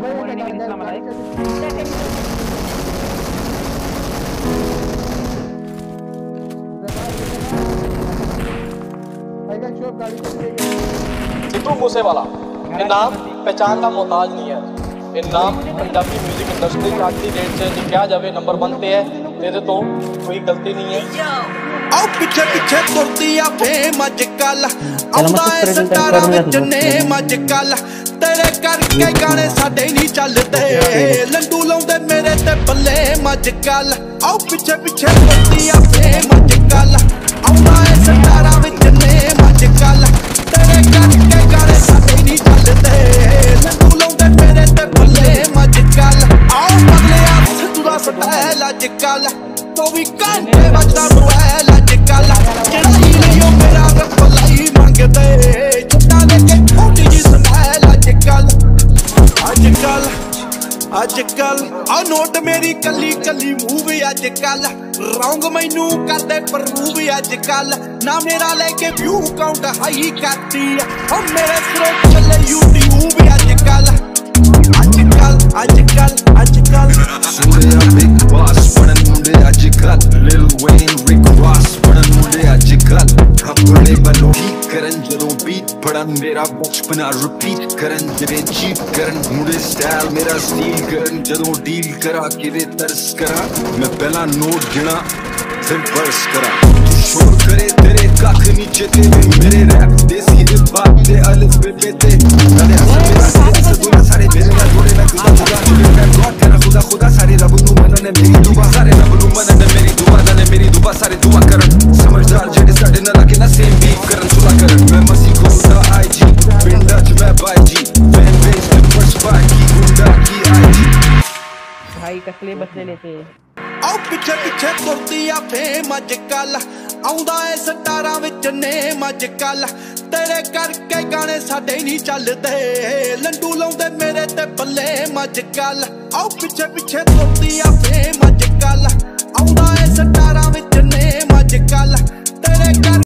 सिद्धू मूसेवाला ये नाम पहचान का मोहताज नहीं है। ये नाम पंजाबी म्यूजिक इंडस्ट्री आज की डेट से क्या जावे नंबर 1 पे है, तेरे तो कोई गलती नहीं है। आओ पिछे पिछे तुरदी आ फेम अजकल आउंदा है सतारा विच नेम अजकल तेरे करके गाने साडे नहीं चलदे लंडू लाउंदे मेरे ते बल्ले अजकल। आओ पिछे पिछे तुरदी आ फेम अजकल आउंदा है सतारा विच नेम अजकल तेरे करके गाने साडे नहीं चलदे लंडू लाउंदे मेरे ते बल्ले अजकल। आओ बल्ले आ सिद्धू दा स्टाइल अजकल 24 घंटे बजदा मोबाइल अजकल चढ़ाई लियो मेरा रफलाई मंगदे चुट्टा लेके छोटी जी स्टाइल अजकल अजकल अजकल आ नोट मेरी कली कली मूव अजकल रौंग मैनू करदे प्रूव अजकल ना मेरा लेके व्यू काउंट हाई करती ओ मेरे सिरों चले यूट्यूब अजकल अजकल अजकल अजकल बिग बॉस पढ़न मुंडे अजकल लिल वेन रिक रॉस पढ़न मुंडे अजकल बड़े बलो ठीक करन जदों बीट पढ़न मेरा बचपना रिपीट करन जदे चीट करन मुंडे स्टाइल मेरा स्टील करन जदों डील करा किदे तरस करा मैं पहला नोट गिना फिर बर्स करा शोर करे तेरे कख नीचे ते मेरे रैप देसी हिप हॉप ते अलिफ बे ते मेरे मेरा सारे मेरे ना जोड़े ना खुदा खुदा जुड़े मैं गॉड तेरा खुदा खुदा सारे रब नु मनने मेरी दुआ सारे रब नु मनने मेरी दुआ जाने मेरी दुआ सारे दुआ करन समझदार जेडे साडे ना लगे ना सेम बीट करन सुला करन मैं मसी को दा आईजी पिंडा च मैं बाईजी फैन बेस पे फर्स्ट बाय की गुंडा की आईजी भाई कसले बसले लेते। आओ पिछे पिछे तुरदी आ फेम अजकल आउंदा है सतारा विच नेम अजकल तेरे करके गाने साडे नहीं चलदे लंडू लाउंदे मेरे ते बल्ले अजकल। आओ पिछे पिछे तुरदी आ फेम अजकल आउंदा है सतारा विच नेम अजकल तेरे